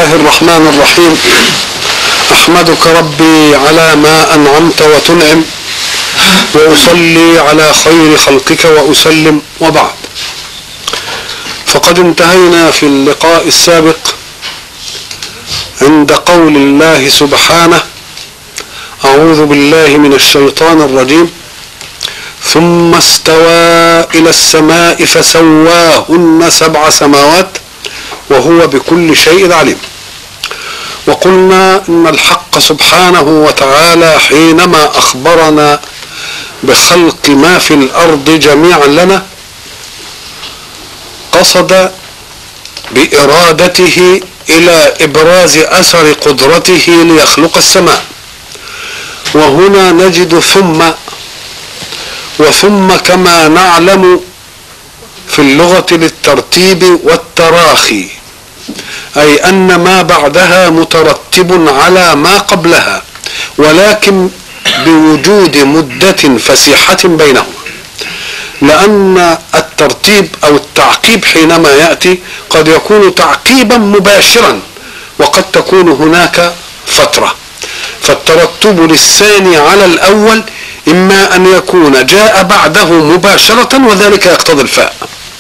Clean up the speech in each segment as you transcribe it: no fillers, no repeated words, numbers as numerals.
الله الرحمن الرحيم. أحمدك ربي على ما أنعمت وتنعم، وأصلي على خير خلقك وأسلم، وبعد. فقد انتهينا في اللقاء السابق عند قول الله سبحانه: أعوذ بالله من الشيطان الرجيم: ثم استوى إلى السماء فسواهن 7 سماوات وهو بكل شيء عليم. وقلنا إن الحق سبحانه وتعالى حينما أخبرنا بخلق ما في الأرض جميعا لنا قصد بإرادته إلى إبراز أثر قدرته ليخلق السماء. وهنا نجد وثم كما نعلم في اللغة للترتيب والتراخي، أي أن ما بعدها مترتب على ما قبلها، ولكن بوجود مدة فسيحة بينهما، لأن الترتيب أو التعقيب حينما يأتي قد يكون تعقيبا مباشرا، وقد تكون هناك فترة. فالترتب للثاني على الأول إما أن يكون جاء بعده مباشرة، وذلك يقتضي الفاء.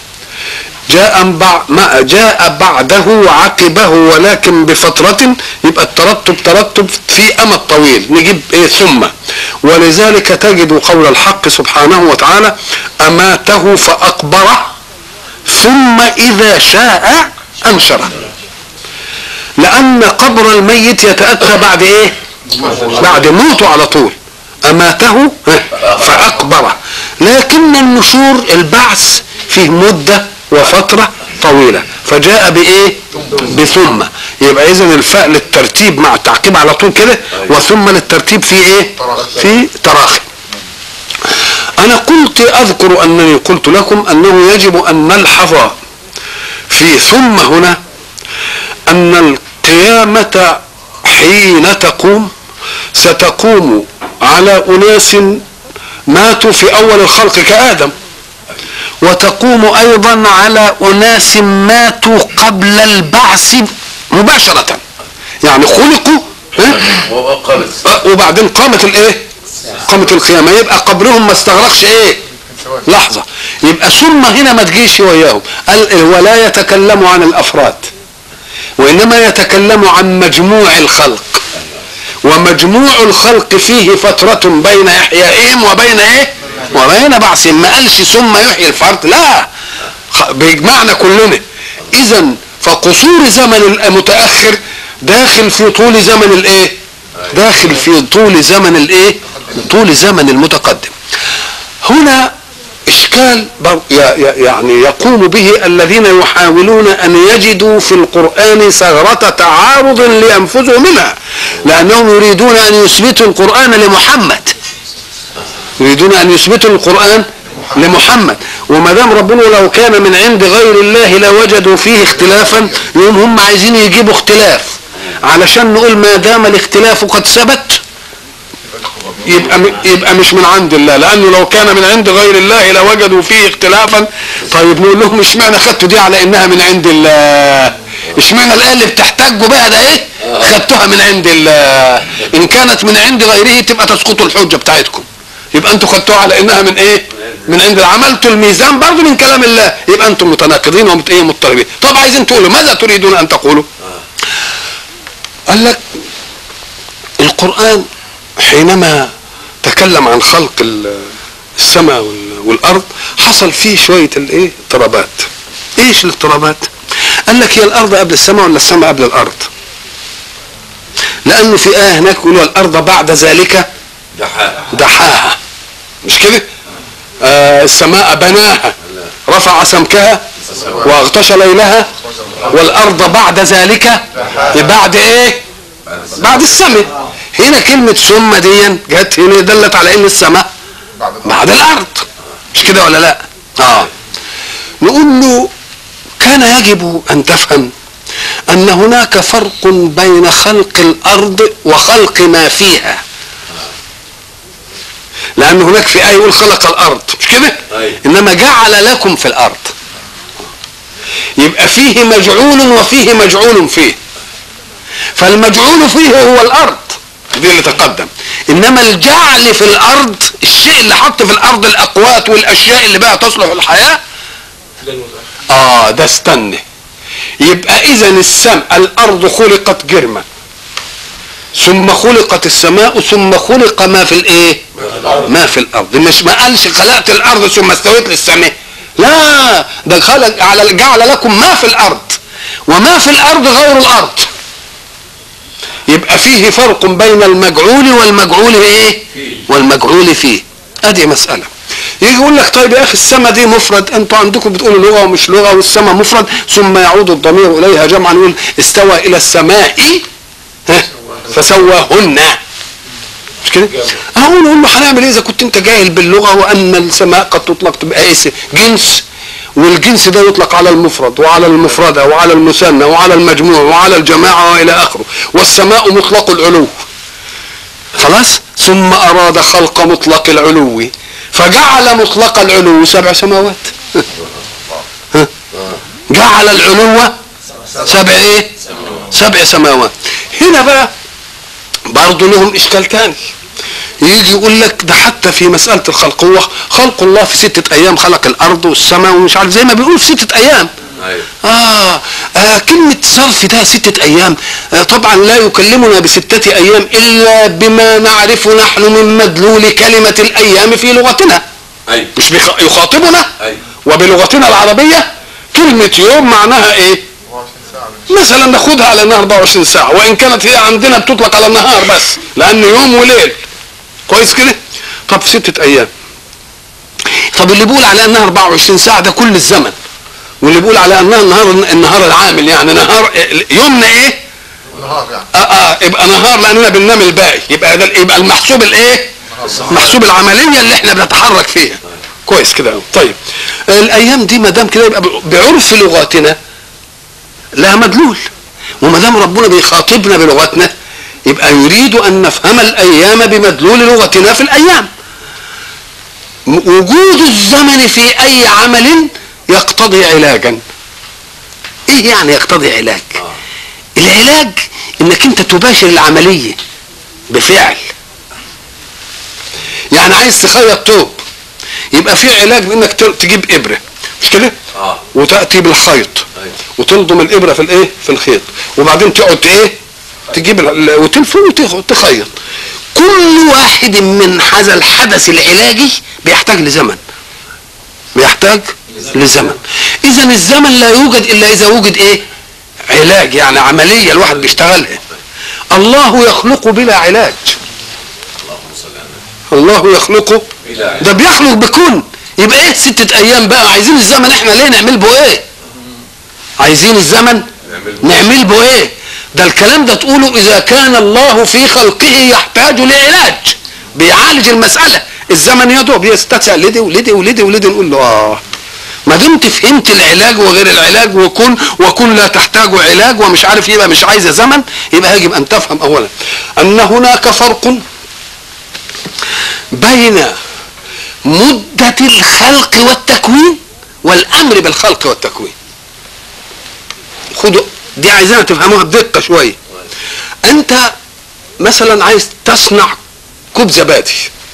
جاء بعده عقبه ولكن بفترة، يبقى الترتب ترتب في أمد طويل، نجيب ثم. ولذلك تجد قول الحق سبحانه وتعالى: أماته فأقبره ثم إذا شاء أنشره. لأن قبر الميت يتأتى بعد إيه؟ بعد موته على طول. أماته فأقبره، لكن النشور البعث فيه مدة وفترة طويلة، فجاء بإيه؟ بثم. يبقى إذن الفاء للترتيب مع التعقيب على طول كده، وثم للترتيب في إيه؟ في تراخي. أنا أذكر أنني قلت لكم أنه يجب أن نلحظ في ثم هنا أن القيامة حين تقوم ستقوم على أناس ماتوا في أول الخلق كآدم، وتقوم أيضا على أناس ماتوا قبل البعث مباشرة، يعني خلقوا وبعدين قامت القيامة. يبقى قبرهم ما استغرقش لحظة. يبقى ثم هنا ما تجيش وياهم، ولا يتكلم عن الأفراد، وإنما يتكلم عن مجموع الخلق، ومجموع الخلق فيه فترة بين إحيائهم وبين بعثهم. ما قالش ثم يحيي الفرد، لا، بيجمعنا كلنا. إذن فقصور زمن المتأخر داخل في طول زمن داخل في طول زمن المتقدم. هنا إشكال يعني يقوم به الذين يحاولون أن يجدوا في القرآن ثغرة تعارض لينفذوا منها، لأنهم يريدون أن يثبتوا القرآن لمحمد. وما دام ربنا لو كان من عند غير الله لوجدوا فيه اختلافا، يوم هم عايزين يجيبوا اختلاف علشان نقول ما دام الاختلاف قد ثبت يبقى مش من عند الله، لأنه لو كان من عند غير الله لوجدوا فيه اختلافا. طيب نقول لهم اشمعنى خدتوا دي على انها من عند الله؟ اشمعنى الآية اللي بتحتاجوا بها ده خدتوها من عند الله؟ ان كانت من عند غيره تبقى تسقط الحجة بتاعتكم، يبقى انتوا خدتوها على انها من عند. عملتوا الميزان برضه من كلام الله، يبقى انتم متناقضين ومضطربين. طب عايزين تقولوا ماذا تريدون ان تقولوا؟ قال لك القرآن حينما تكلم عن خلق السماء والأرض حصل فيه شوية اضطرابات. ايش الاضطرابات؟ قال لك هي الأرض قبل السماء ولا السماء قبل الأرض؟ لأنه في آية هناك يقولوا الأرض بعد ذلك دحاها، مش كده؟ السماء بناها رفع سمكها واغطش ليلها، والأرض بعد ذلك بعد بعد السماء. هنا كلمة ثم دي جت هنا دلت على ان السماء بعد الارض، مش كده ولا لا؟ نقول له كان يجب ان تفهم ان هناك فرق بين خلق الارض وخلق ما فيها، لان هناك في آية يقول خلق الارض، مش كده؟ انما جعل لكم في الارض، يبقى فيه مجعول وفيه مجعول فيه. فالمجعول فيه هو الارض دي اللي تقدم، انما الجعل في الارض الشيء اللي حط في الارض الاقوات والاشياء اللي بقى تصلح الحياه ده استنى. يبقى اذا الارض خلقت جرما ثم خلقت السماء ثم خلق ما في الايه؟ ما في الارض. مش ما قالش خلقت الارض ثم استويت للسماء، لا، ده خلق جعل لكم ما في الارض، وما في الارض غير الارض. يبقى فيه فرق بين المجعول والمجعول ايه؟ والمجعول فيه. ادي مسألة. يجي يقول لك طيب يا اخي السماء دي مفرد، انتوا عندكم بتقولوا لغة ومش لغة، والسماء مفرد ثم يعود الضمير اليها جمعا، يقول استوى الى السماء فسواهن، مش كده؟ اقول له هنعمل ايه اذا كنت انت جاهل باللغة، وان السماء قد تطلق تبقى ايه؟ جنس، والجنس ده يطلق على المفرد وعلى المفردة وعلى المثنى وعلى المجموع وعلى الجماعة والى اخره، والسماء مطلق العلو خلاص. ثم اراد خلق مطلق العلو فجعل مطلق العلو 7 سماوات. جعل العلو 7 ايه؟ 7 سماوات. هنا بقى برضه لهم اشكال تاني. يجي يقول لك ده حتى في مسألة الخلق، هو خلق الله في 6 ايام خلق الارض والسماء ومش عارف زي ما بيقول في 6 ايام. كلمة صرف ده 6 ايام، طبعا لا يكلمنا ب6 ايام الا بما نعرف نحن من مدلول كلمة الايام في لغتنا. مش يخاطبنا. وبلغتنا العربية كلمة يوم معناها ايه؟ مثلا ناخدها على انها 24 ساعة، وان كانت هي عندنا بتطلق على النهار بس، لان يوم وليل. كويس كده؟ طب في 6 ايام. طب اللي بيقول على انها 24 ساعة ده كل الزمن، واللي بيقول على انها النهار العامل، يعني نهار يومنا ايه؟ نهار يعني يبقى نهار لاننا بننام الباقي، يبقى المحسوب الايه؟ محسوب العملية اللي احنا بنتحرك فيها. كويس كده. طيب الايام دي ما دام كده يبقى بعرف لغاتنا لها مدلول، وما دام ربنا بيخاطبنا بلغتنا يبقى يريد ان نفهم الايام بمدلول لغتنا في الايام. وجود الزمن في اي عمل يقتضي علاجا. ايه يعني يقتضي علاج؟ العلاج انك انت تباشر العملية بفعل. يعني عايز تخيط توب، يبقى في علاج بانك تجيب ابرة، مش كده؟ وتأتي بالخيط وتلضم الابرة في الايه؟ في الخيط، وبعدين تقعد ايه؟ تجيب وتلف وتخيط. كل واحد من هذا الحدث العلاجي بيحتاج لزمن، بيحتاج لزمن. اذا الزمن لا يوجد الا اذا وجد ايه؟ علاج، يعني عملية الواحد بيشتغلها. الله يخلق بلا علاج. الله يخلقه، ده بيخلق بكون. يبقى ايه 6 ايام بقى؟ عايزين الزمن احنا ليه نعمل به ايه؟ عايزين الزمن نعمل به ايه؟ ده الكلام ده تقوله اذا كان الله في خلقه يحتاج لعلاج بيعالج المسألة. الزمن يدوب يستسأل لدي ولدي ولدي ولدي، نقول له ما دمت فهمت العلاج وغير العلاج وكن لا تحتاج علاج ومش عارف، يبقى مش عايزه زمن. يبقى يجب ان تفهم اولا ان هناك فرق بين مدة الخلق والتكوين والامر بالخلق والتكوين. خدوا دي عايزينها تفهموها بدقة شوية. انت مثلا عايز تصنع كوب زبادي،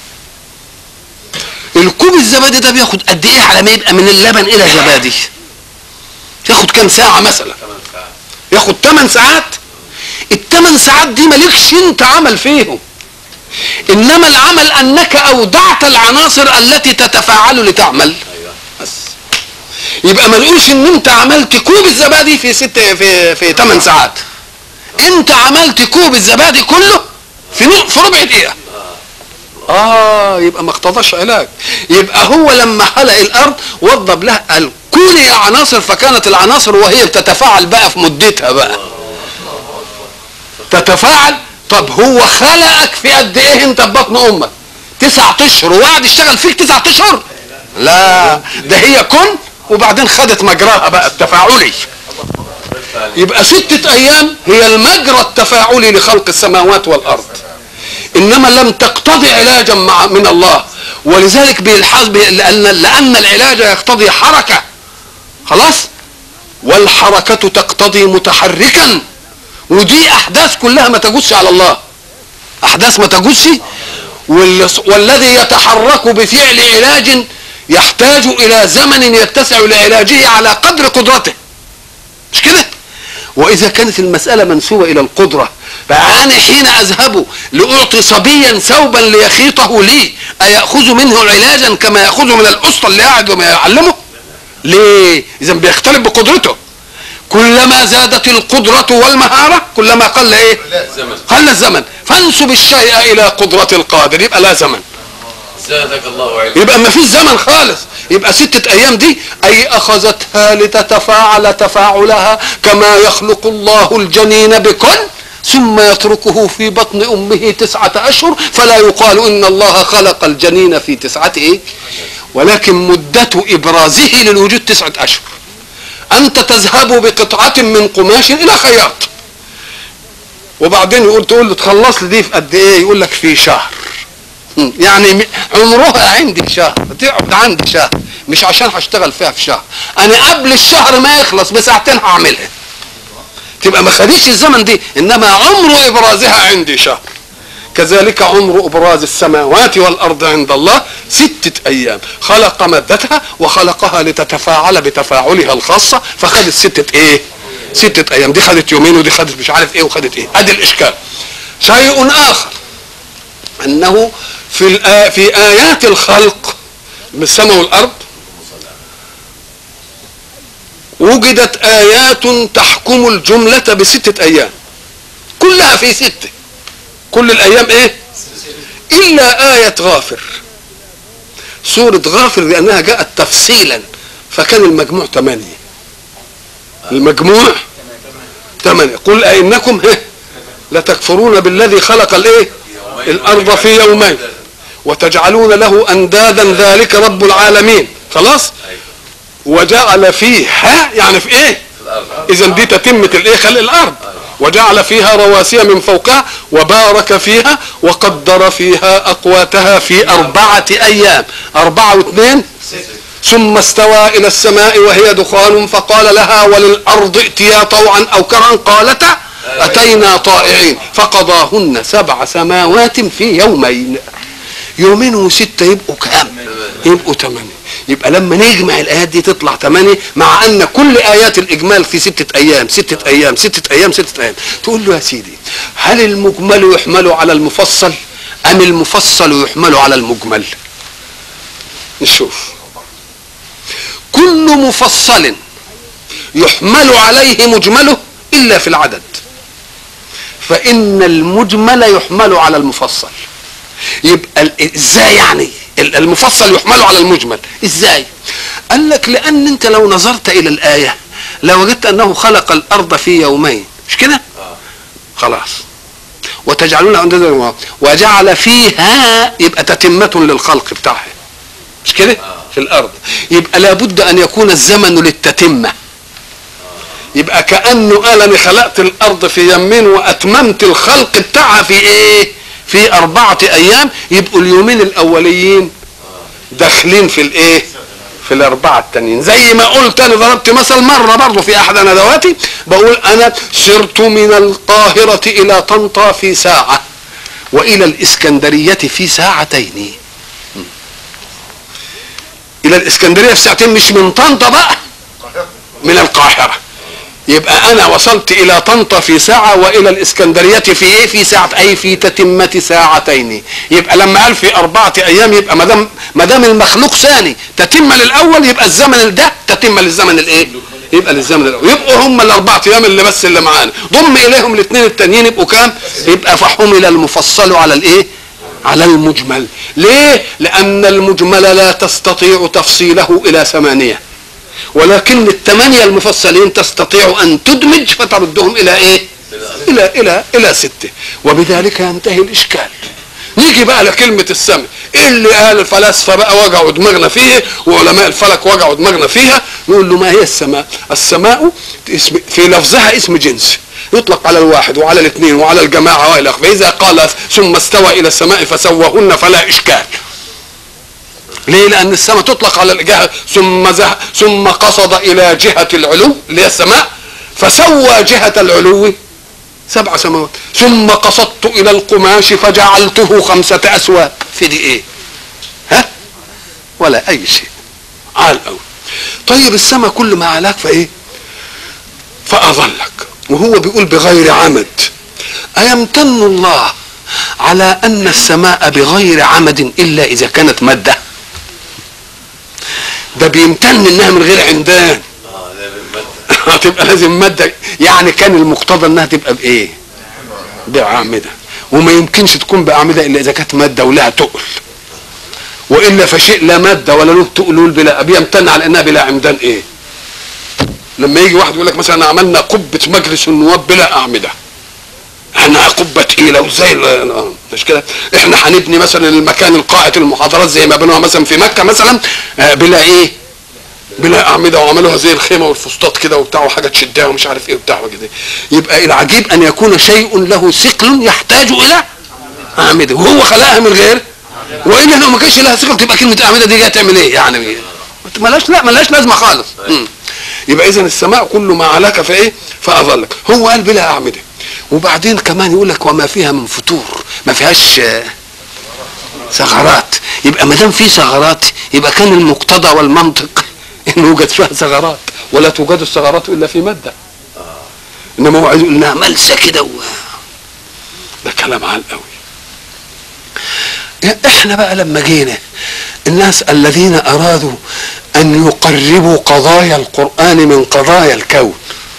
الكوب الزبادي ده بياخد قد ايه على ما يبقى من اللبن الى زبادي؟ ياخد كام ساعة مثلا؟ ياخد 8 ساعات. ال8 ساعات دي مالكش انت عمل فيهم، انما العمل انك اودعت العناصر التي تتفاعل لتعمل. بس يبقى ما نقولش ان انت عملت كوب الزبادي في 8 ساعات، انت عملت كوب الزبادي كله في ربع دقيقة. يبقى ما اقتضاش علاج. يبقى هو لما خلق الارض وضب لها كل العناصر، فكانت العناصر وهي بتتفاعل بقى في مدتها بقى تتفاعل. طب هو خلقك في قد ايه انت في بطن امك؟ 9 اشهر وقعد يشتغل فيك 9 اشهر؟ لا، ده هي كن وبعدين خدت مجراها بقى التفاعلي. يبقى 6 ايام هي المجرى التفاعلي لخلق السماوات والارض، انما لم تقتضي علاجا من الله. ولذلك بيلحظ لان العلاج يقتضي حركة، خلاص، والحركة تقتضي متحركا، ودي احداث كلها ما تجوزش على الله، احداث ما تجوزش. والذي يتحرك بفعل علاج يحتاج الى زمن يتسع لعلاجه على قدر قدرته، مش كده؟ واذا كانت المسألة منسوبة الى القدرة، فأنا حين اذهب لاعطي صبيا ثوبا ليخيطه لي ايأخذ منه علاجا كما يأخذ من الاسطى اللي قاعد وما يعلمه؟ ليه؟ اذا بيختلف بقدرته. كلما زادت القدرة والمهارة كلما قل ايه؟ قل الزمن. فانسب الشيء الى قدرة القادر يبقى لا زمن. زادك الله علما. يبقى ما فيش زمن خالص. يبقى 6 ايام دي اي اخذتها لتتفاعل تفاعلها كما يخلق الله الجنين بكل ثم يتركه في بطن امه 9 اشهر، فلا يقال ان الله خلق الجنين في 9 ايه؟ ولكن مدة ابرازه للوجود 9 اشهر. انت تذهب بقطعة من قماش الى خياط، وبعدين تقول له تخلص لي دي في قد ايه؟ يقول لك في شهر. يعني عمرها عندي شهر، تقعد عندي شهر، مش عشان هشتغل فيها في شهر، انا قبل الشهر ما يخلص بساعتين هعملها. تبقى ما خديش الزمن دي، انما عمر ابرازها عندي شهر. كذلك عمر ابراز السماوات والارض عند الله 6 ايام. خلق مادتها وخلقها لتتفاعل بتفاعلها الخاصة، فخدت 6 ايه؟ 6 ايام. دي خدت يومين ودي خدت مش عارف ايه وخدت ايه. ادي الاشكال. شيء اخر انه في ايات الخلق بالسماء والارض وجدت ايات تحكم الجملة ب6 ايام، كلها في 6. كل الايام ايه؟ الا آية غافر. سورة غافر لانها جاءت تفصيلا فكان المجموع 8. المجموع 8. قل أئنكم لتكفرون بالذي خلق الايه؟ الارض في يومين وتجعلون له اندادا ذلك رب العالمين. خلاص. وجعل فيها يعني في ايه؟ اذا دي تتمة الايه؟ خلق الارض. وجعل فيها رواسي من فوقها وبارك فيها وقدر فيها اقواتها في 4 ايام. 4 و2 ثم استوى الى السماء وهي دخان فقال لها وللارض ائتيا طوعا او كرها قالتا اتينا طائعين فقضاهن 7 سماوات في يومين. يومين و6 يبقوا كام؟ يبقوا 8. يبقى لما نجمع الايات دي تطلع 8، مع ان كل ايات الاجمال في 6 ايام 6 ايام 6 ايام 6 ايام. تقول له يا سيدي هل المجمل يحمل على المفصل ام المفصل يحمل على المجمل؟ نشوف. كل مفصل يحمل عليه مجمله الا في العدد، فان المجمل يحمل على المفصل. يبقى ازاي يعني المفصل يحمل على المجمل؟ ازاي؟ قال لك لان انت لو نظرت الى الايه لوجدت انه خلق الارض في يومين، مش كده؟ خلاص. وتجعلون اندادا وجعل فيها، يبقى تتمه للخلق بتاعها، مش كده؟ في الارض. يبقى لابد ان يكون الزمن للتتمه. يبقى كانه قال انا خلقت الارض في يومين واتممت الخلق بتاعها في ايه؟ في 4 ايام. يبقوا اليومين الاوليين داخلين في الايه؟ في ال4 التانيين. زي ما قلت انا ضربت مثل مره برضه في احد ندواتي، بقول انا سرت من القاهره الى طنطا في ساعه والى الاسكندريه في 2 ساعتين. الى الاسكندريه في 2 ساعتين، مش من طنطا بقى، من القاهره. يبقى انا وصلت الى طنطا في 1 ساعة والى الاسكندرية في ايه؟ في 1 ساعة، اي في تتمة 2 ساعتين. يبقى لما قال في 4 ايام يبقى ما دام المخلوق ثاني تتمة للاول يبقى الزمن ده تتمة للزمن الايه؟ يبقى للزمن الاول. يبقوا هم ال4 ايام اللي بس اللي معانا، ضم اليهم ال2 التانيين يبقوا كام؟ يبقى فحمل المفصل على الايه؟ على المجمل. ليه؟ لان المجمل لا تستطيع تفصيله الى 8، ولكن ال8 المفصلين تستطيع ان تدمج فتردهم الى ايه؟ الى 6. وبذلك ينتهي الاشكال. نيجي بقى لكلمة السماء. ايه اللي قال الفلاسفة بقى وجعوا دماغنا فيه وعلماء الفلك وجعوا دماغنا فيها؟ نقول له ما هي السماء؟ السماء اسم في لفظها اسم جنس، يطلق على الواحد وعلى الاثنين وعلى الجماعة والى اخره. فاذا قال ثم استوى الى السماء فسواهن فلا اشكال. ليه؟ لان السماء تطلق على الجهه ثم قصد الى جهه العلو اللي هي السماء فسوى جهه العلو 7 سماوات. ثم قصدت الى القماش فجعلته 5 اسواق. في دي ايه؟ ها؟ ولا اي شيء. عال قوي. طيب السماء كل ما علاك فايه؟ فاظلك. وهو بيقول بغير عمد. ايمتن الله على ان السماء بغير عمد الا اذا كانت ماده؟ ده بيمتن انها من غير عمدان. هتبقى لازم ماده. يعني كان المقتضى انها تبقى بايه؟ باعمده. وما يمكنش تكون باعمده الا اذا كانت ماده ولها تقل. والا فشيء لا ماده ولا له تقول بلا بيمتن على انها بلا عمدان. ايه لما يجي واحد يقول لك مثلا عملنا قبه مجلس النواب بلا اعمده، احنا قبه تقيله وزي مش كده؟ احنا هنبني مثلا المكان القاعه المحاضرات زي ما بنوها مثلا في مكه مثلا بلا ايه؟ بلا اعمده، وعملوها زي الخيمه والفسطاط كده وبتاع وحاجه تشدها ومش عارف ايه وبتاع كده. يبقى العجيب ان يكون شيء له ثقل يحتاج الى اعمده وهو خلقها من غير. والا لو ما كانش لها ثقل تبقى كلمه اعمده دي جايه تعمل ايه؟ يعني ملاش لازمه خالص. يبقى اذا السماء كل ما علاك فايه؟ فاظلك. هو قال بلا اعمده. وبعدين كمان يقول لك وما فيها من فتور، ما فيهاش ثغرات. يبقى ما دام في ثغرات يبقى كان المقتضى والمنطق ان يوجد فيها ثغرات، ولا توجد الثغرات الا في ماده. انما هو عايز يقول انها ملسه كده ده كلام عال قوي. احنا بقى لما جينا الناس الذين ارادوا ان يقربوا قضايا القرآن من قضايا الكون.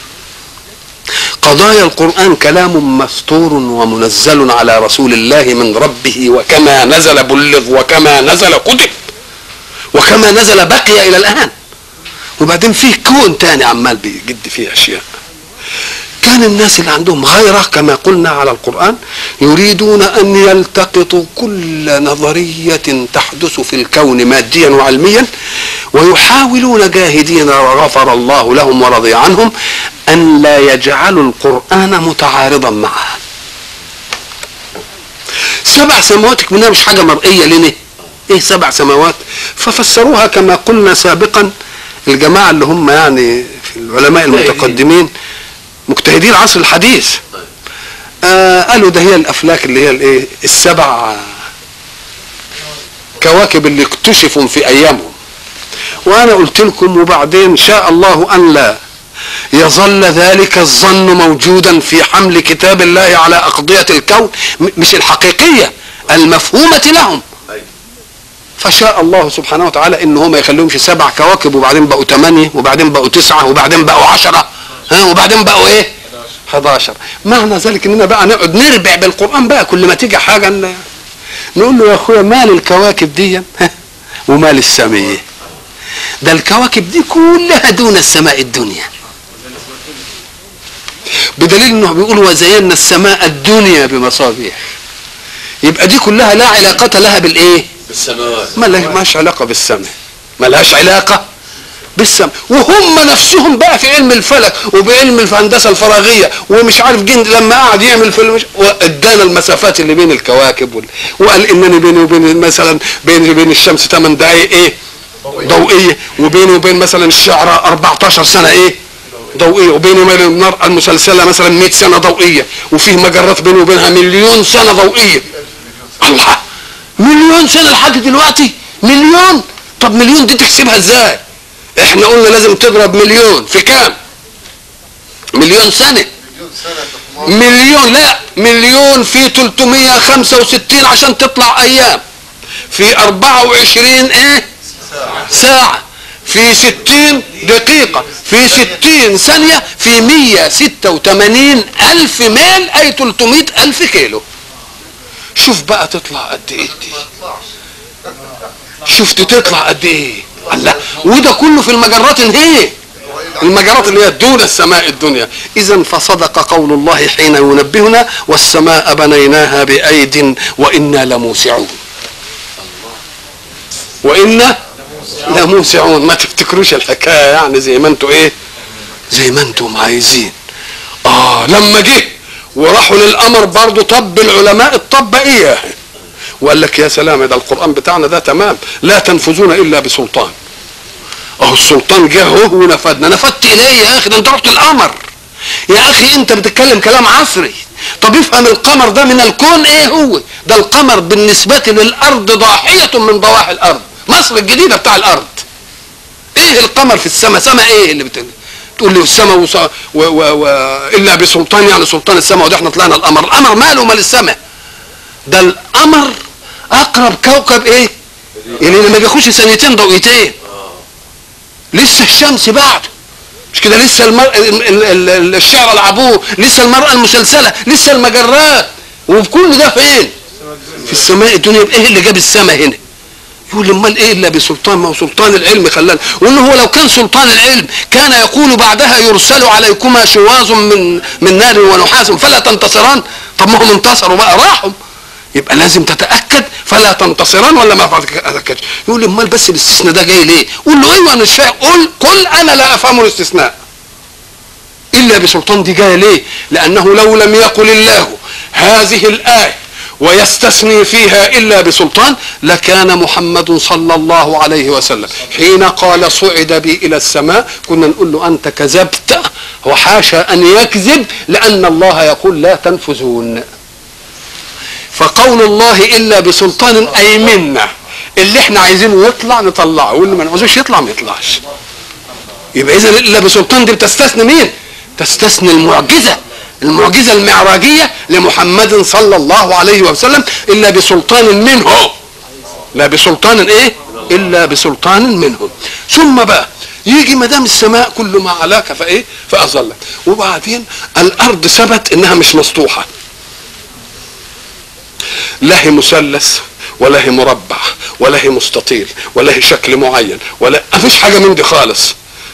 قضايا القرآن كلام مستور ومنزل على رسول الله من ربه، وكما نزل بلغ، وكما نزل كتب، وكما نزل بقي الى الان. وبعدين فيه كون تاني عمال بيجد فيه اشياء. كان الناس اللي عندهم غيرة كما قلنا على القرآن يريدون ان يلتقطوا كل نظرية تحدث في الكون ماديا وعلميا، ويحاولون جاهدين غفر الله لهم ورضي عنهم ان لا يجعلوا القرآن متعارضا معها. 7 سماوات منها مش حاجة مرئية لنا. ايه 7 سماوات؟ ففسروها كما قلنا سابقا الجماعة اللي هم يعني في العلماء المتقدمين مجتهدين العصر الحديث قالوا ده هي الافلاك اللي هي الايه؟ ال7 كواكب اللي اكتشفوا في ايامهم. وانا قلت لكم وبعدين شاء الله ان لا يظل ذلك الظن موجودا في حمل كتاب الله على اقضية الكون مش الحقيقية المفهومة لهم. فشاء الله سبحانه وتعالى ان هم ما يخليهمش 7 كواكب وبعدين بقوا 8 وبعدين بقوا 9 وبعدين بقوا 10 وبعدين بقوا ايه؟ 11. معنى ذلك اننا بقى نقعد نربع بالقرآن بقى كل ما تيجي حاجة نقول له يا اخويا مال الكواكب دي ومال السماء؟ ده الكواكب دي كلها دون السماء الدنيا، بدليل انه بيقول وزينا السماء الدنيا بمصابيح. يبقى دي كلها لا علاقة لها بالايه؟ بالسماوات. ما لهاش علاقة بالسماء، ما لهاش علاقة بالسماء. وهم نفسهم بقى في علم الفلك وبعلم الهندسه الفراغيه ومش عارف جند لما قعد يعمل في ادانا المسافات اللي بين الكواكب وقال انني بيني وبين مثلا بيني وبين الشمس 8 دقائق ايه؟ ضوئيه، وبيني وبين مثلا الشعراء 14 سنه ايه؟ ضوئيه، وبيني وبين النار المسلسله مثلا 100 سنه ضوئيه، وفيه مجرات بيني وبينها 1,000,000 سنه ضوئيه. الله، 1,000,000 سنه لحد دلوقتي؟ 1,000,000؟ طب 1,000,000 دي تحسبها ازاي؟ احنا قلنا لازم تضرب 1,000,000 في كام؟ 1,000,000 سنة. 1,000,000 لا، 1,000,000 في 365 عشان تطلع ايام، في 24 ايه؟ ساعة، في 60 دقيقة، في 60 ثانية، في 186,000 ميل اي 300,000 كيلو. شوف بقى تطلع قد ايه دي؟ شفت تطلع قد ايه؟ الله، وده كله في المجرات هي المجرات اللي هي دون السماء الدنيا. اذا فصدق قول الله حين ينبهنا والسماء بنيناها بأيد وإنا لموسعون. وإنا لموسعون. ما تفتكروش الحكاية يعني زي ما انتوا ايه؟ زي ما انتم عايزين. لما جه وراحوا للأمر برضو طب العلماء الطب ايه؟ وقال لك يا سلام ده القرآن بتاعنا ده تمام، لا تنفذون إلا بسلطان. السلطان جه ونفدنا. نفدت إليه يا أخي؟ ده أنت رحت القمر. يا اخي انت بتتكلم كلام عصري. طب افهم القمر ده من الكون ايه هو؟ ده القمر بالنسبة للارض ضاحية من ضواحي الارض، مصر الجديدة بتاع الارض. ايه القمر في السماء؟ سماء ايه اللي تقول لي السماء الا بسلطان، يعني سلطان السماء وده احنا طلعنا القمر. القمر ماله مال السماء؟ ده القمر اقرب كوكب ايه اللي ما بياخدش ثانيتين ضوئيتين. لسه الشمس بعده، مش كده؟ لسه الشعر لعبوه، لسه المرأة المسلسلة، لسه المجرات، وكل ده فين؟ في السماء الدنيا. ايه اللي جاب السماء هنا؟ يقول امال ايه الا بسلطان؟ ما هو سلطان العلم خلانا. وانه هو لو كان سلطان العلم كان يقول بعدها يرسل عليكما شواظ من نار ونحاس فلا تنتصران. طب ما هم انتصروا بقى راحوا، يبقى لازم تتاكد فلا تنتصران ولا ما تتاكدش. يقول امال بس الاستثناء ده جاي ليه؟ قول له ايوه انا مش فاهم. قل انا لا افهم الاستثناء الا بسلطان دي جايه ليه؟ لانه لو لم يقل الله هذه الايه ويستثني فيها الا بسلطان لكان محمد صلى الله عليه وسلم حين قال صعد بي الى السماء كنا نقول له انت كذبت، وحاشا ان يكذب، لان الله يقول لا تنفذون. فقول الله الا بسلطان اي منا، اللي احنا عايزينه يطلع نطلعه، واللي ما نعوزوش يطلع ما يطلعش. يبقى اذا الا بسلطان دي بتستثني مين؟ تستثني المعجزة المعراجية لمحمد صلى الله عليه وسلم الا بسلطان منه، لا بسلطان ايه؟ الا بسلطان منه. ثم بقى يجي ما دام السماء كل ما علاك فايه؟ فاظلك. وبعدين الارض ثبت انها مش مسطوحه، لا هي مثلث ولا هي مربع ولا هي مستطيل ولا هي شكل معين ولا مفيش حاجه من دي خالص.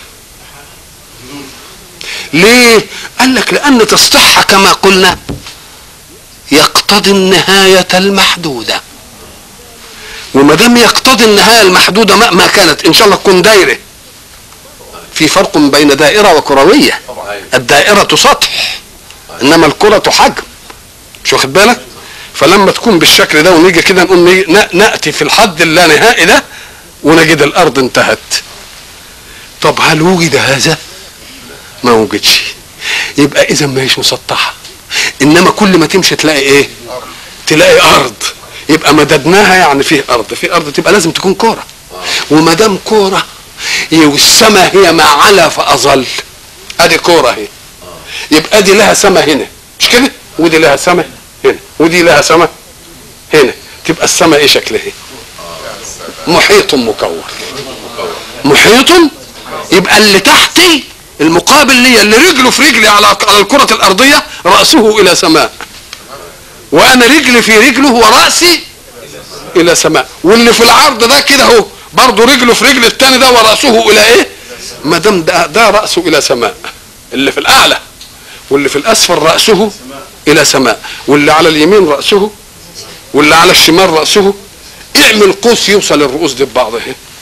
ليه؟ قال لك لان تسطيحها كما قلنا يقتضي النهايه المحدوده، وما دام يقتضي النهايه المحدوده مهما كانت ان شاء الله تكون دايره. في فرق بين دائره وكرويه. الدائره سطح انما الكره حجم، مش واخد بالك؟ فلما تكون بالشكل ده ونيجي كده نقول ناتي في الحد اللانهائي ده ونجد الارض انتهت. طب هل وجد هذا؟ ما وجدش. يبقى اذا ما هيش مسطحه، انما كل ما تمشي تلاقي ايه؟ تلاقي ارض. يبقى مددناها يعني فيه ارض، في ارض تبقى لازم تكون كوره. وما دام كوره والسماء هي ما علا فاظل، ادي كوره اهي. يبقى دي لها سماء هنا مش كده؟ ودي لها سماء هنا ودي لها سماء هنا. تبقى السماء ايه شكلها؟ محيط مكور. محيط. يبقى اللي تحتي المقابل لي اللي رجله في رجلي على الكرة الارضية رأسه الى سماء، وانا رجلي في رجله ورأسي الى سماء. واللي في العرض ده كده اهو برضه رجله في رجل الثاني ده ورأسه الى ايه؟ ما دام ده رأسه الى سماء، اللي في الاعلى، واللي في الاسفل رأسه الى سماء، واللي على اليمين رأسه واللي على الشمال رأسه. اعمل قوس يوصل الرؤوس دي ببعضها.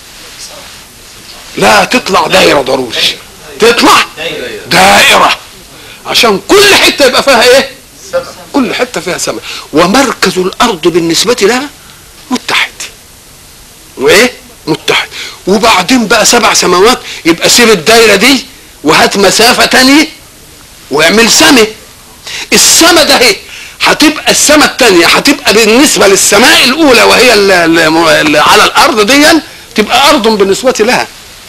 لا تطلع دائرة ضروري، تطلع دائرة عشان كل حتة يبقى فيها ايه؟ كل حتة فيها سماء. ومركز الارض بالنسبة لها متحد، وايه؟ متحد. وبعدين بقى 7 سماوات، يبقى سيب الدائرة دي وهات مسافة تانية واعمل سماء. السماء ده ايه؟ هتبقى السماء التانية هتبقى بالنسبة للسماء الاولى وهي اللي على الارض دي تبقى ارض بالنسبة لها.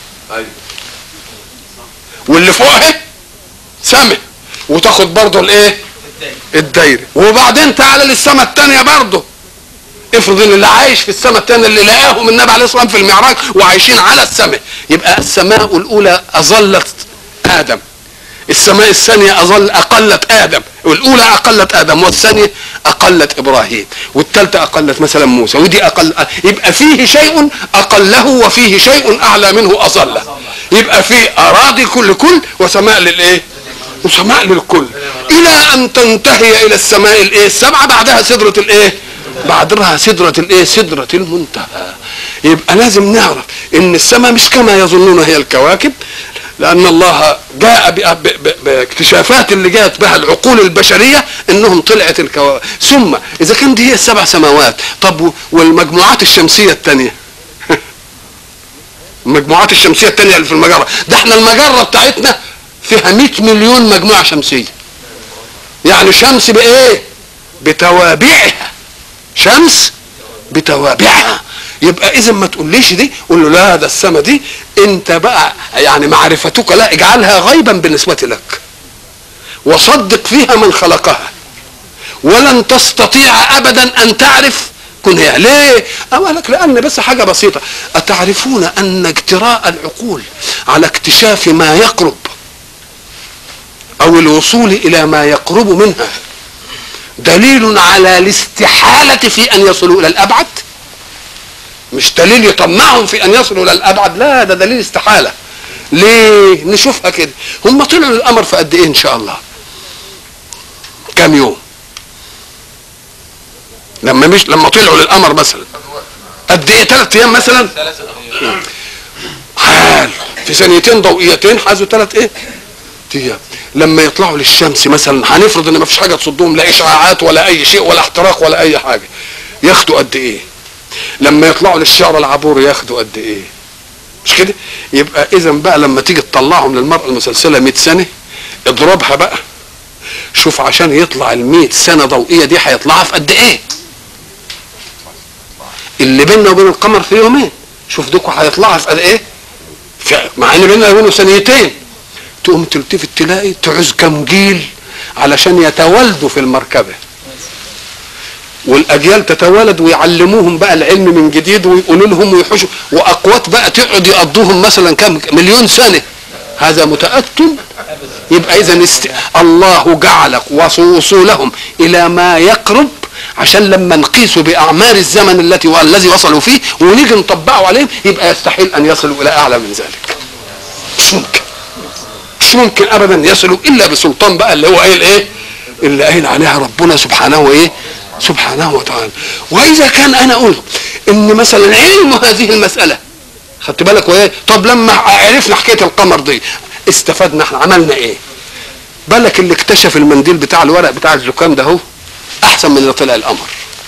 واللي فوقها سماء وتاخد برضه الايه؟ الدايره. وبعدين تعالى للسماء الثانيه برضه. افرض ان اللي عايش في السماء الثانيه اللي لقاهم النبي عليه الصلاه والسلام في المعراج وعايشين على السماء، يبقى السماء الاولى اظلت ادم، السماء الثانيه اقلت ادم، والاولى اقلت ادم والثانيه اقلت ابراهيم والثالثه اقلت مثلا موسى ودي اقل. يبقى فيه شيء اقله وفيه شيء اعلى منه اظله. يبقى فيه اراضي كل وسماء للايه؟ وسماء للكل، الى ان تنتهي الى السماء الايه؟ 7 بعدها سدرة الايه؟ بعدها سدرة الايه؟ سدرة المنتهى. يبقى لازم نعرف ان السماء مش كما يظنون هي الكواكب، لان الله جاء باكتشافات اللي جاءت بها العقول البشريه انهم طلعت الكواكب. ثم اذا كانت هي ال7 سماوات، طب والمجموعات الشمسيه الثانيه؟ المجموعات الشمسيه الثانيه اللي في المجره ده، احنا المجره بتاعتنا فيها 100 مليون مجموعة شمسية. يعني شمس بايه؟ بتوابعها، شمس بتوابعها. يبقى اذا ما تقوليش دي، قول له لا ده السما دي انت بقى يعني معرفتك لا اجعلها غيبا بالنسبة لك، وصدق فيها من خلقها، ولن تستطيع ابدا ان تعرف كنها. ليه؟ أقولك لأن بس حاجة بسيطة. أتعرفون أن اجتراء العقول على اكتشاف ما يقرب أو الوصول إلى ما يقرب منها دليل على الاستحالة في أن يصلوا إلى الأبعد؟ مش دليل يطمعهم في أن يصلوا إلى الأبعد، لا ده دليل استحالة. ليه؟ نشوفها كده. هم طلعوا للقمر في قد إيه إن شاء الله؟ كم يوم؟ لما طلعوا للقمر مثلا قد ايه؟ 3 ايام مثلا. حال في ثانيتين ضوئيتين حازوا 3 ايام. لما يطلعوا للشمس مثلا، هنفرض ان ما فيش حاجه تصدهم، لا اشعاعات ولا اي شيء ولا احتراق ولا اي حاجه، ياخدوا قد ايه؟ لما يطلعوا للشعر العبور ياخدوا قد ايه؟ مش كده؟ يبقى اذا بقى لما تيجي تطلعهم للمرأة المسلسله 100 سنه اضربها بقى، شوف عشان يطلع ال100 سنه ضوئيه دي هيطلعها في قد ايه؟ اللي بيننا وبين القمر في يومين، شوف دوكوا هيطلعها في قد ايه؟ مع ان بيننا وبينه ثانيتين. تقوم تلتفت تلاقي تعوز كم جيل علشان يتوالدوا في المركبه، والاجيال تتوالد ويعلموهم بقى العلم من جديد ويقولوا لهم ويحوشوا، واقوات بقى تقعد يقضوهم مثلا كم مليون سنه. هذا متأكد. يبقى اذا الله جعل وصولهم الى ما يقرب عشان لما نقيسوا باعمار الزمن الذي وصلوا فيه ونيجي نطبقه عليهم يبقى يستحيل ان يصلوا الى اعلى من ذلك. مش ممكن ابدا يصلوا الا بسلطان بقى اللي هو ايه؟ اللي قايل عليها ربنا سبحانه وتعالى. واذا كان انا قلت ان مثلا علم هذه المساله، خدت بالك وايه؟ طب لما عرفنا حكايه القمر دي استفدنا احنا، عملنا ايه؟ بالك اللي اكتشف المنديل بتاع الورق بتاع الزكام ده هو احسن من اللي طلع القمر.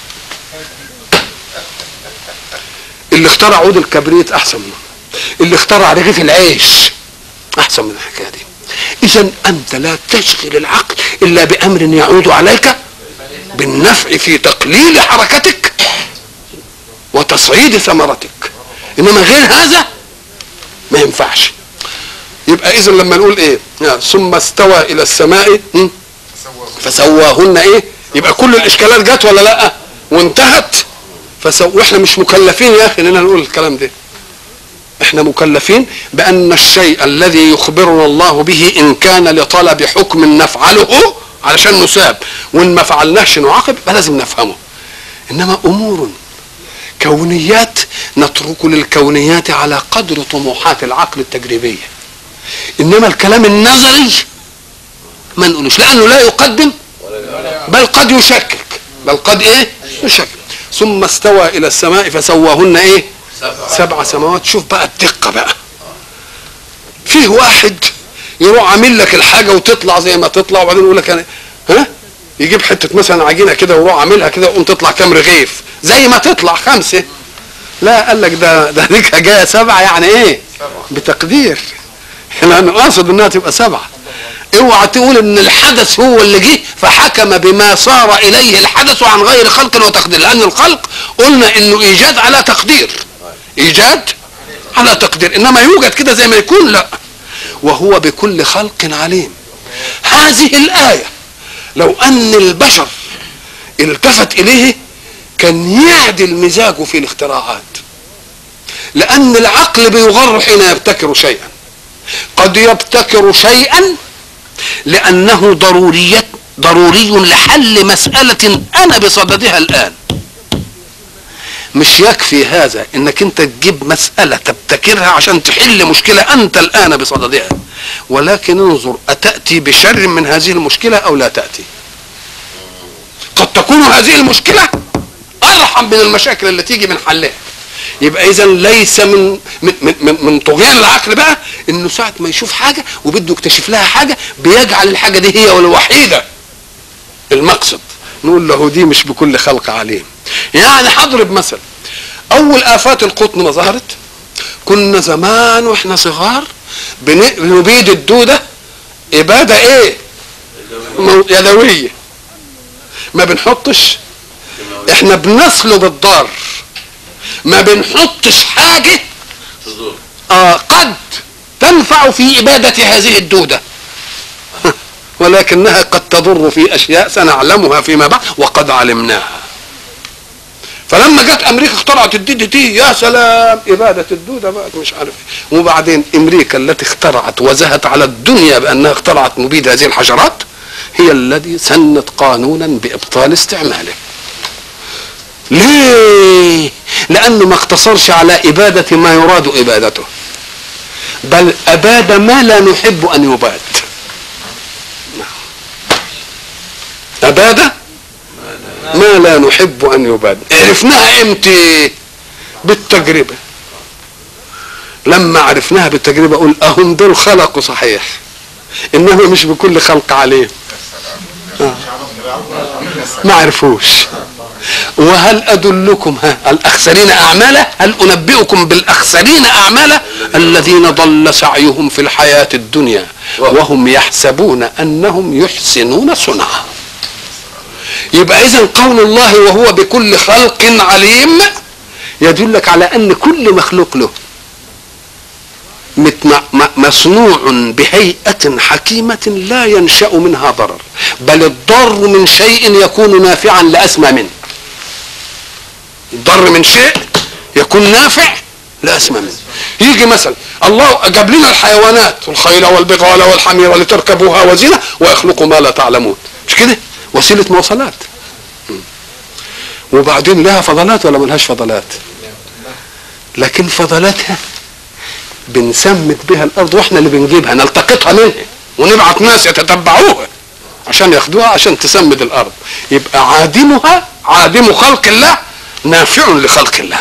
اللي اخترع عود الكبريت احسن منه. اللي اخترع رغيف العيش احسن من الحكايه دي. اذا انت لا تشغل العقل الا بامر يعود عليك بالنفع في تقليل حركتك وتصعيد ثمرتك، انما غير هذا ما ينفعش. يبقى اذا لما نقول ايه؟ ثم استوى الى السماء فسواهن ايه؟ يبقى كل الاشكالات جت ولا لا؟ وانتهت. واحنا مش مكلفين يا اخي اننا نقول الكلام ده. احنا مكلفين بان الشيء الذي يخبرنا الله به ان كان لطلب حكم نفعله علشان نساب، وان ما فعلناش نعاقب فلازم نفهمه. انما امور كونيات نترك للكونيات على قدر طموحات العقل التجريبيه. انما الكلام النظري ما نقولوش، لانه لا يقدم بل قد يشكك، يشكك. ثم استوى الى السماء فسواهن ايه؟ 7 سماوات. شوف بقى الدقه بقى. فيه واحد يروح عامل لك الحاجه وتطلع زي ما تطلع، وبعدين يقول لك يجيب حته مثلا عجينه كده ويروح عاملها كده وقوم تطلع كام رغيف زي ما تطلع 5. لا، قال لك ده ديك جايه 7 يعني ايه؟ بتقدير. انا قاصد انها تبقى 7. اوعى تقول ان الحدث هو اللي جه فحكم بما صار اليه الحدث عن غير خلق وتقدير، لان الخلق قلنا انه ايجاد على تقدير، انما يوجد كده زي ما يكون لا. وهو بكل خلق عليم. هذه الايه لو ان البشر التفت اليه كان يعدل مزاجه في الاختراعات، لان العقل بيغر حين يبتكر شيئا. قد يبتكر شيئا لانه ضروري لحل مسألة انا بصددها الان. مش يكفي هذا انك انت تجيب مسألة تبتكرها عشان تحل مشكلة انت الان بصددها، ولكن انظر اتأتي بشر من هذه المشكلة او لا تأتي. قد تكون هذه المشكلة ارحم من المشاكل اللي تيجي من حلها. يبقى اذا ليس من طغيان العقل بقى انه ساعة ما يشوف حاجة وبده يكتشف لها حاجة بيجعل الحاجة دي هي الوحيدة المقصد. نقول له دي مش بكل خلق عليم. يعني هضرب مثل. اول افات القطن ما ظهرت كنا زمان واحنا صغار بنبيد الدودة عبادة ايه؟ يدوية. ما بنحطش، احنا بنصلب الضار، ما بنحطش حاجة قد تنفع في إبادة هذه الدودة ولكنها قد تضر في أشياء سنعلمها فيما بعد وقد علمناها. فلما جت أمريكا اخترعت الدي دي تي، يا سلام، إبادة الدودة بقى مش عارف ايه. وبعدين أمريكا التي اخترعت وزهت على الدنيا بأنها اخترعت مبيد هذه الحشرات هي الذي سنت قانونا بإبطال استعماله. ليه؟ لأنه ما اقتصرش على إبادة ما يراد إبادته، بل أباد ما لا نحب أن يباد. أباد ما لا نحب أن يباد. عرفناها امتى؟ بالتجربة. لما عرفناها بالتجربة قل أهم دول خلقوا صحيح، إنما مش بكل خلق عليه. ما عرفوش. وهل أدلكم الأخسرين أعمالا؟ هل أنبئكم بالأخسرين أعمالا؟ الذين ضل سعيهم في الحياة الدنيا وهم يحسبون أنهم يحسنون صنعا. يبقى إذن قول الله وهو بكل خلق عليم يدلك على أن كل مخلوق له مصنوع بهيئة حكيمة لا ينشأ منها ضرر، بل الضر من شيء يكون نافعا لأسمى منه. الضر من شيء يكون نافع لأسمى منه. يجي مثلا الله جاب لنا الحيوانات والخيل والبغال والحمير لتركبوها وزينة ويخلق ما لا تعلمون، مش كده؟ وسيلة مواصلات. وبعدين لها فضلات ولا ملهاش فضلات؟ لكن فضلاتها بنسمت بها الارض واحنا اللي بنجيبها نلتقطها منها ونبعت ناس يتتبعوها عشان ياخدوها عشان تسمد الارض. يبقى عادمها عادم خلق الله نافع لخلق الله،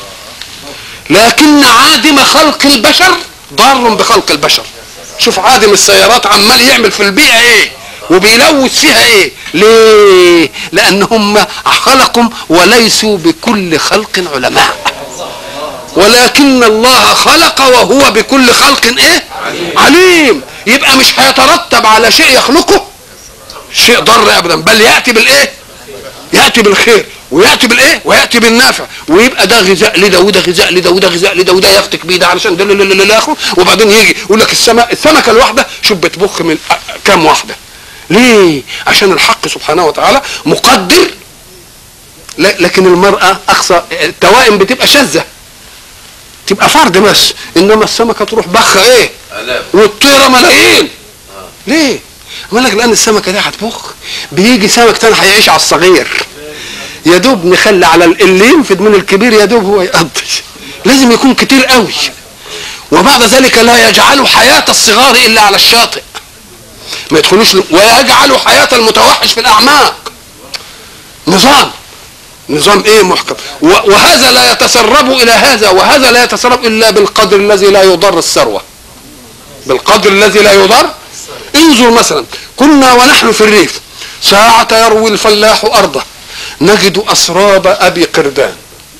لكن عادم خلق البشر ضار بخلق البشر. شوف عادم السيارات عمال يعمل في البيئة ايه وبيلوث فيها ايه. ليه؟ لانهم خلقوا وليسوا بكل خلق علماء، ولكن الله خلق وهو بكل خلق ايه؟ عليم. يبقى مش هيترتب على شيء يخلقه شيء ضر ابدا، بل ياتي بالايه؟ ياتي بالخير وياتي بالايه؟ وياتي بالنافع، ويبقى ده غذاء لده وده غذاء لده وده غذاء لده وده يفتك بيه ده علشان ده لاخره. وبعدين يجي يقول لك السمكه الواحده شوف بتبخ من كام واحده. ليه؟ عشان الحق سبحانه وتعالى مقدر. لكن المراه اقصى التوائم بتبقى شاذه، تبقى فرد بس، انما السمكه تروح بخه ايه؟ والطيره ملايين. ليه؟ اقول لك لان السمكه دي هتبخ، بيجي سمك تاني هيعيش على الصغير، يا دوب نخلي على اللي ينفد من الكبير يا دوب هو يقضي. لازم يكون كتير قوي. وبعد ذلك لا يجعلوا حياه الصغار الا على الشاطئ، ما يدخلوش، ويجعلوا حياه المتوحش في الاعماق. نظام ايه محكم. وهذا لا يتسرب الى هذا، وهذا لا يتسرب الا بالقدر الذي لا يضر الثروه، بالقدر الذي لا يضر. انظر مثلا كنا ونحن في الريف ساعة يروي الفلاح ارضه نجد اسراب ابي قردان،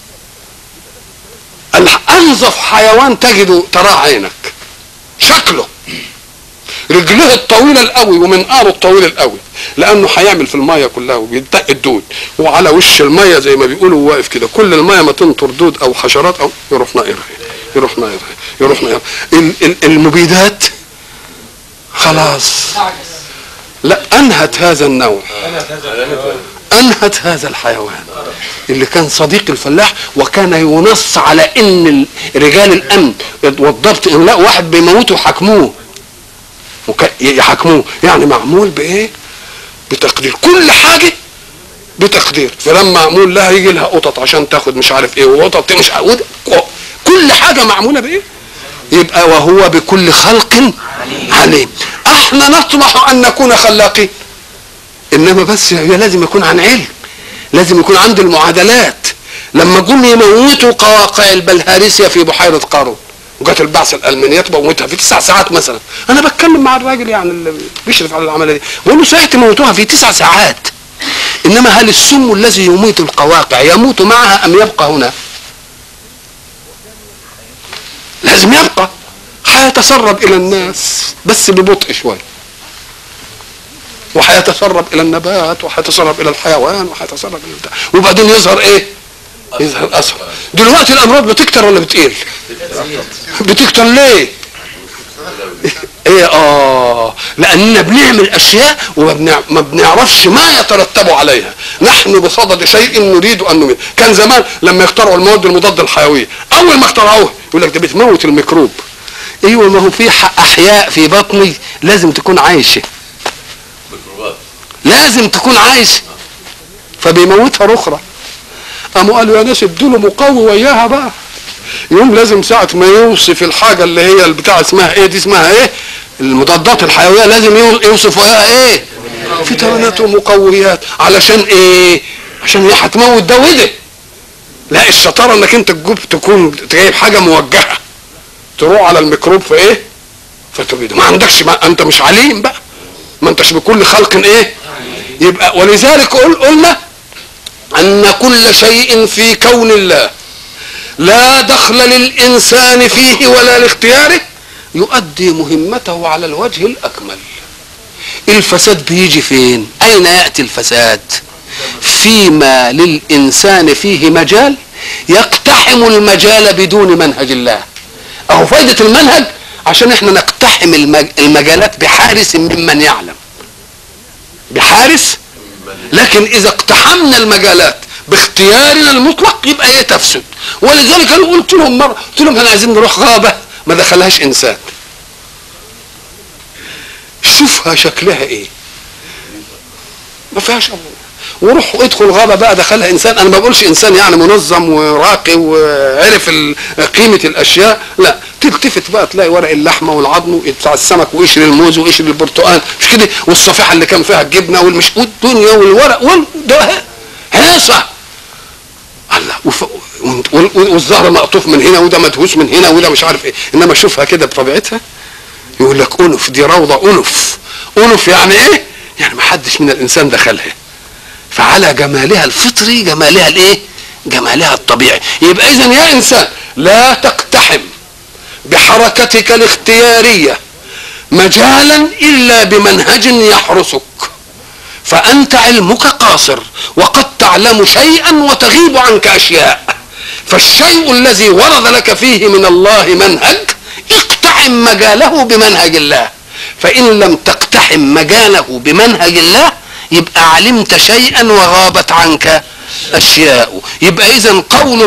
انظف حيوان تجد تراه عينك، شكله رجله الطويله القوي ومنقاره الطويل القوي، لانه هيعمل في الميه كلها وبيدق الدود، وعلى وش الميه زي ما بيقولوا واقف كده، كل الميه ما تنطر دود او حشرات او يروح ناقرها يروح ناقرها يروح ناقرها. المبيدات خلاص لا انهت هذا النوع، انهت هذا الحيوان اللي كان صديق الفلاح، وكان ينص على ان رجال الامن والضبط ان لا واحد بيموتوا يحاكموه يحاكموه، يعني معمول بايه؟ بتقدير، كل حاجه بتقدير. فلما معمول لها يجي لها قطط عشان تاخد مش عارف ايه، وقطط مش عارف، كل حاجه معموله بايه؟ يبقى وهو بكل خلق عليم. احنا نطمح ان نكون خلاقين، انما بس هي لازم يكون عن علم، لازم يكون عند المعادلات. لما جم يموتوا قواقع البلهارسيا في بحيره قارون وجات البعثه الالمانيه تموتها في 9 ساعات مثلا، انا بتكلم مع الراجل يعني اللي بيشرف على العمليه دي، بقول له صحيح تموتوها في 9 ساعات، انما هل السم الذي يميت القواقع يموت معها ام يبقى هنا؟ لازم يبقى، هيتسرب الى الناس بس ببطء شويه، وهيتسرب الى النبات وهيتسرب الى الحيوان وهيتسرب الى البتاع، وبعدين يظهر ايه؟ يظهر اثر. دلوقتي الامراض بتكتر ولا بتقل؟ بتكتر ليه؟ ايه لاننا بنعمل اشياء وما بنعرفش ما يترتب عليها. نحن بصدد شيء نريد ان نميت. كان زمان لما يخترعوا المواد المضاده الحيويه، اول ما اخترعوها يقول لك ده بتموت الميكروب. ايوه، ما هو في احياء في بطني لازم تكون عايشه، لازم تكون عايشه، فبيموتها اخرى. قاموا قالوا يا ناس ادوا له مقوي وياها بقى. يوم لازم ساعة ما يوصف الحاجة اللي هي البتاع اسمها ايه دي، اسمها ايه المضادات الحيوية، لازم يوصف وياها ايه فيتامينات ومقويات. علشان ايه؟ عشان هي هتموت ده وده. لا، الشطارة انك انت تكون جايب حاجة موجهة تروح على الميكروب في ايه فتبيده. ما عندكش، ما انت مش عليم بقى، ما انتش بكل خلق ايه. يبقى ولذلك قلنا ان كل شيء في كون الله لا دخل للإنسان فيه ولا لاختياره يؤدي مهمته على الوجه الأكمل. الفساد بيجي فين؟ أين يأتي الفساد؟ فيما للإنسان فيه مجال يقتحم المجال بدون منهج الله. أهو فايدة المنهج عشان احنا نقتحم المجالات بحارس ممن يعلم، بحارس. لكن إذا اقتحمنا المجالات باختيارنا المطلق يبقى ايه؟ تفسد. ولذلك انا قلت لهم مره، قلت لهم احنا عايزين نروح غابه ما دخلهاش انسان، شوفها شكلها ايه، ما فيهاش الله، وروح ادخل غابه بقى دخلها انسان. انا ما بقولش انسان يعني منظم وراقي وعرف قيمه الاشياء، لا، تلتفت بقى تلاقي ورق اللحمه والعظم بتاع السمك وقشر الموز وقشر البرتقال، مش كده، والصفيحه اللي كان فيها الجبنه والمش والدنيا والورق ده هيصه الله، والزهر مقطوف من هنا وده مدهوس من هنا وده مش عارف ايه. انما شوفها كده بطبيعتها يقول لك انف، دي روضه انف. انف يعني ايه؟ يعني ما حدش من الانسان دخلها، فعلى جمالها الفطري، جمالها الايه؟ جمالها الطبيعي. يبقى اذا يا انسان لا تقتحم بحركتك الاختياريه مجالا الا بمنهج يحرسك، فأنت علمك قاصر وقد تعلم شيئا وتغيب عنك أشياء. فالشيء الذي ورد لك فيه من الله منهج اقتحم مجاله بمنهج الله، فإن لم تقتحم مجاله بمنهج الله يبقى علمت شيئا وغابت عنك أشياء. يبقى إذن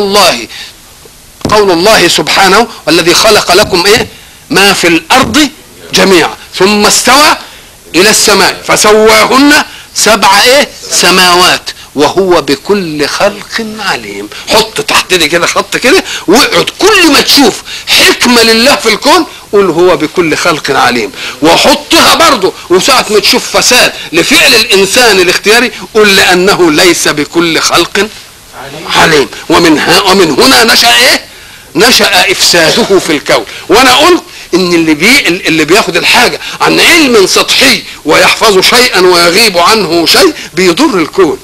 قول الله سبحانه والذي خلق لكم ايه ما في الأرض جميعا ثم استوى إلى السماء فسواهن 7 سماوات وهو بكل خلق عليم. حط تحت دي كده خط كده واقعد كل ما تشوف حكمة لله في الكون قول هو بكل خلق عليم، وحطها برضه وساعة ما تشوف فساد لفعل الإنسان الاختياري قل لأنه ليس بكل خلق عليم. ومن هنا نشأ إفساده في الكون. وأنا قلت ان اللي بياخد الحاجه عن علم سطحي ويحفظ شيئا ويغيب عنه شيء بيضر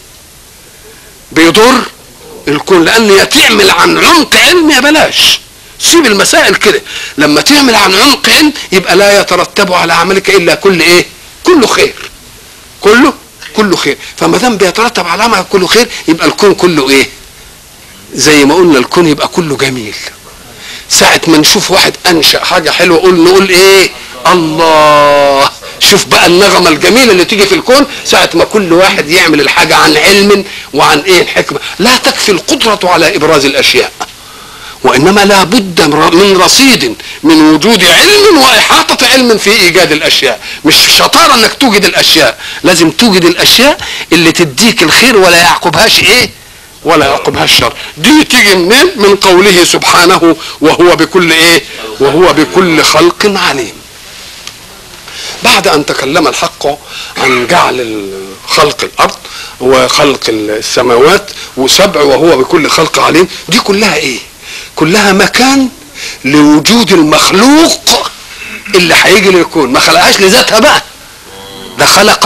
الكون، لان يا تعمل عن عمق علم يا بلاش، سيب المسائل كده. لما تعمل عن عمق علم يبقى لا يترتب على عملك الا كله خير، كله خير. فما دام بيترتب على عملك كله خير يبقى الكون كله زي ما قلنا الكون يبقى كله جميل. ساعة ما نشوف واحد أنشأ حاجة حلوة نقول الله، شوف بقى النغمة الجميلة اللي تيجي في الكون ساعة ما كل واحد يعمل الحاجة عن علم وعن الحكمة. لا تكفي القدرة على إبراز الأشياء، وإنما لا بد من رصيد من وجود علم وإحاطة علم في إيجاد الأشياء. مش شطارة أنك توجد الأشياء، لازم توجد الأشياء اللي تديك الخير ولا يعقبهاش ولا يعقبها الشر. دي تيجي منين؟ من قوله سبحانه وهو بكل خلق عليم. بعد ان تكلم الحق عن جعل خلق الارض وخلق السماوات وسبع وهو بكل خلق عليم، دي كلها كلها مكان لوجود المخلوق اللي هيجي للكون. ما خلقهاش لذاتها بقى، ده خلق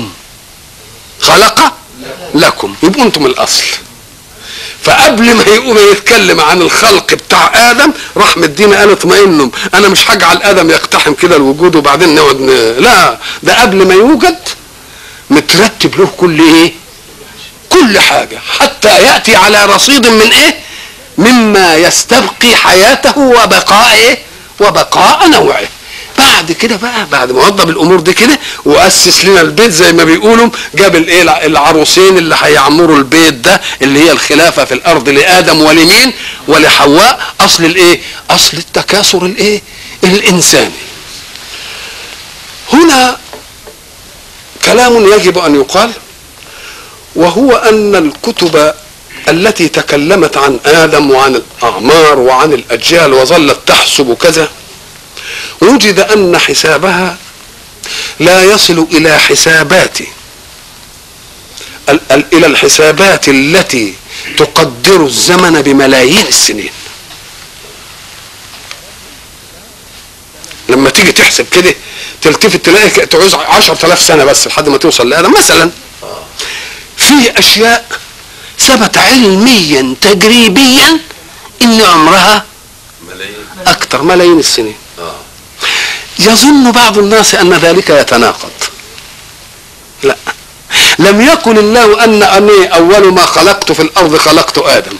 لكم يبقوا انتم الاصل. فقبل ما يقوم يتكلم عن الخلق بتاع ادم راح مدينا قال اطمئنوا انا مش هجعل ادم يقتحم كده الوجود وبعدين نقعد لا، ده قبل ما يوجد مترتب له كل ايه؟ كل حاجة، حتى يأتي على رصيد من ايه؟ مما يستبقي حياته وبقاء ايه؟ وبقاء نوعه. بعد كده بقى، بعد ما وضب الامور دي كده واسس لنا البيت زي ما بيقولوا، جاب الايه؟ العروسين اللي هيعمروا البيت ده، اللي هي الخلافه في الارض لادم ولمين؟ ولحواء. اصل الايه؟ اصل التكاثر الايه؟ الانساني. هنا كلام يجب ان يقال، وهو ان الكتب التي تكلمت عن ادم وعن الاعمار وعن الاجيال وظلت تحسب كذا، وجد ان حسابها لا يصل الى حسابات الى الحسابات التي تقدر الزمن بملايين السنين. لما تيجي تحسب كده تلتفت تلاقي تعوز 10,000 سنة بس لحد ما توصل لآدم مثلا. في اشياء ثبت علميا تجريبيا ان عمرها اكثر ملايين السنين. يظن بعض الناس ان ذلك يتناقض. لا، لم يقل الله اني اول ما خلقت في الارض خلقت ادم.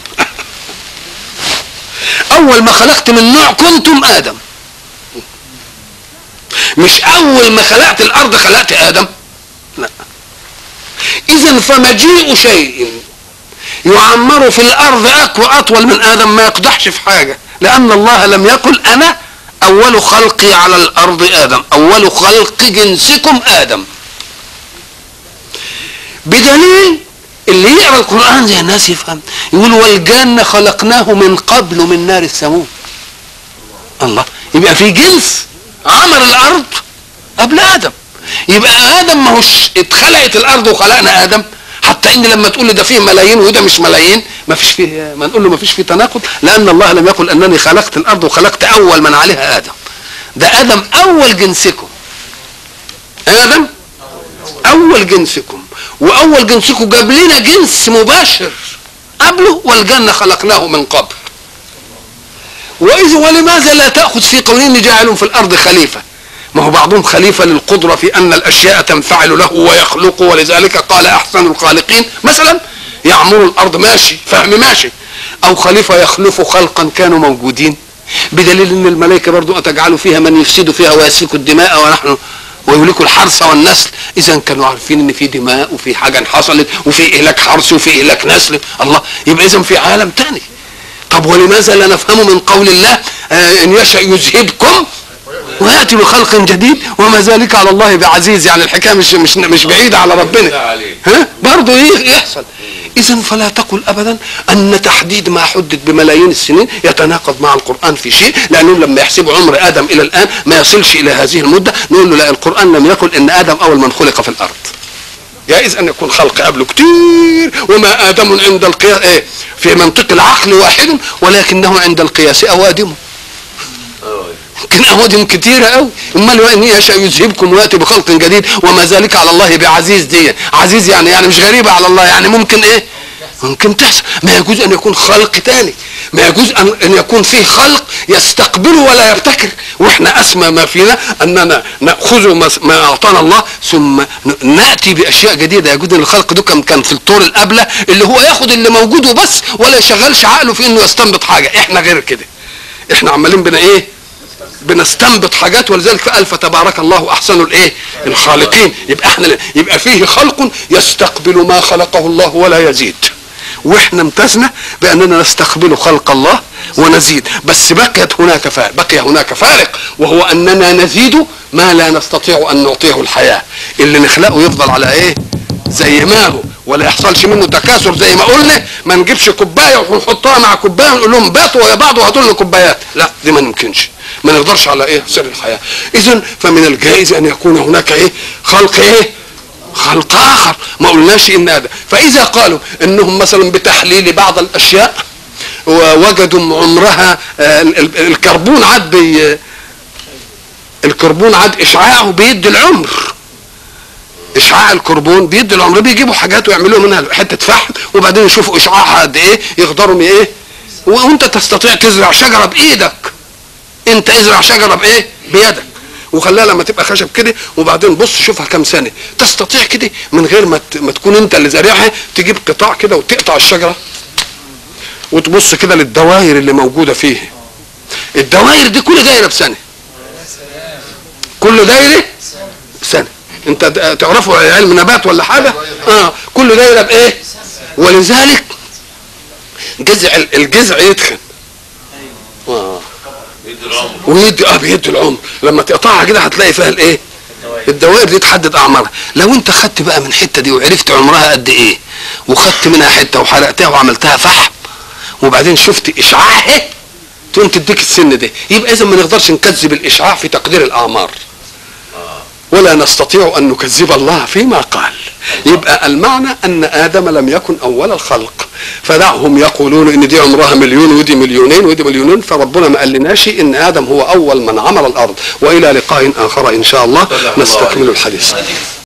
اول ما خلقت من نوع كنتم ادم، مش اول ما خلقت الارض خلقت ادم. لا، اذا فمجيء شيء يعمر في الارض اطول من ادم ما يقدحش في حاجه، لان الله لم يقل انا اول خلقي على الارض ادم، اول خلق جنسكم ادم. بدليل اللي يقرا القران زي الناس يفهم، يقول والجنه خلقناه من قبل من نار السموم. الله، يبقى في جنس عمر الارض قبل ادم. يبقى ادم ما هوش اتخلقت الارض وخلقنا ادم، حتى ان لما تقول لي ده فيه ملايين وده مش ملايين، ما فيش فيه، ما نقول له ما فيش فيه تناقض، لان الله لم يقل انني خلقت الارض وخلقت اول من عليها ادم. ده ادم اول جنسكم، ادم اول جنسكم، واول جنسكم جاب لنا جنس مباشر قبله، والجنه خلقناه من قبل. واذا ولماذا لا تاخذ في قولين جاعل في الارض خليفه؟ ما هو بعضهم خليفه للقدره في ان الاشياء تنفعل له ويخلق، ولذلك قال احسن الخالقين مثلا يعمر الارض، ماشي، فهم ماشي. او خليفه يخلف خلقا كانوا موجودين، بدليل ان الملائكه برضو اتجعلوا فيها من يفسد فيها ويسفك الدماء ونحن ويهلكوا الحرث والنسل. اذا كانوا عارفين ان في دماء وفي حاجه حصلت وفي اهلاك حرث وفي اهلاك نسل. الله، يبقى اذا في عالم تاني. طب ولماذا لا نفهم من قول الله ان يشأ يذهبكم وياتي بخلق جديد وما ذلك على الله بعزيز؟ يعني الحكايه مش بعيده على ربنا، ها برضه يحصل. اذا فلا تقل ابدا ان تحديد ما حدد بملايين السنين يتناقض مع القران في شيء، لانهم لما يحسبوا عمر ادم الى الان ما يصلش الى هذه المده، نقول له لا، القران لم يقل ان ادم اول من خلق في الارض. جائز ان يكون خلق قبله كتير، وما ادم عند القياس في منطق العقل واحد، ولكنه عند القياس اوادم. يمكن اوادم كتيره قوي. امال ان يشاء يذهبكم وياتي بخلق جديد وما ذلك على الله بعزيز. دي عزيز يعني مش غريبه على الله، يعني ممكن ايه؟ ممكن تحصل. ما يجوز ان يكون خلق تاني، ما يجوز ان يكون فيه خلق يستقبله ولا يبتكر. واحنا اسمى ما فينا اننا ناخذ ما اعطانا الله ثم ناتي باشياء جديده. يجوز ان الخلق ده كان في الطور الابله اللي هو ياخد اللي موجود وبس، ولا يشغلش عقله في انه يستنبط حاجه. احنا غير كده، احنا عمالين بنا ايه؟ بنستنبط حاجات. ولذلك قال فتبارك الله احسن الايه؟ الخالقين. يبقى فيه خلق يستقبل ما خلقه الله ولا يزيد، واحنا امتزنا باننا نستقبل خلق الله ونزيد. بس بقي هناك فارق، وهو اننا نزيد ما لا نستطيع ان نعطيه الحياه. اللي نخلقه يفضل على ايه؟ زي ما هو، ولا يحصلش منه تكاثر زي ما قلنا. ما نجيبش كوبايه ونحطها مع كوبايه ونقول لهم باتوا يا بعض وهاتوا لنا كوبايات، لا، دي ما يمكنش، ما نقدرش على ايه؟ سر الحياه. اذا فمن الجائز ان يكون هناك ايه؟ خلق ايه؟ خلق اخر. ما قلناش ان هذا. فاذا قالوا انهم مثلا بتحليل بعض الاشياء ووجدوا عمرها الكربون عاد اشعاعه بيدي العمر. اشعاع الكربون بيدي العمر. بيجيبوا حاجات ويعملوا منها حته فحم وبعدين يشوفوا اشعاعها قد ايه، يقدروا ايه. وانت تستطيع تزرع شجره بايدك، انت ازرع شجره بايه؟ بيدك. وخليها لما تبقى خشب كده، وبعدين بص شوفها كام سنه. تستطيع كده من غير ما تكون انت اللي زارعها تجيب قطاع كده وتقطع الشجره وتبص كده للدوائر اللي موجوده فيه. الدوائر دي كل دايره بسنه، كل دايره سنه. انت تعرفوا علم نبات ولا حاجه؟ كل دايره بايه؟ ولذلك الجذع يدخن ويدي بيدي العمر. لما تقطعها كده هتلاقي فيها الايه؟ الدوائر دي تحدد اعمارها. لو انت خدت بقى من الحته دي وعرفت عمرها قد ايه، وخدت منها حته وحرقتها وعملتها فحم وبعدين شفت اشعاعها تقوم تديك السن ده، يبقى اذا ما نقدرش نكذب الاشعاع في تقدير الاعمار، ولا نستطيع ان نكذب الله فيما قال. يبقى المعنى ان ادم لم يكن اول الخلق، فدعهم يقولون ان دي عمرها مليون ودي مليونين ودي مليونين، فربنا ما قالناش ان ادم هو اول من عمر الارض. والى لقاء اخر ان شاء الله نستكمل الحديث.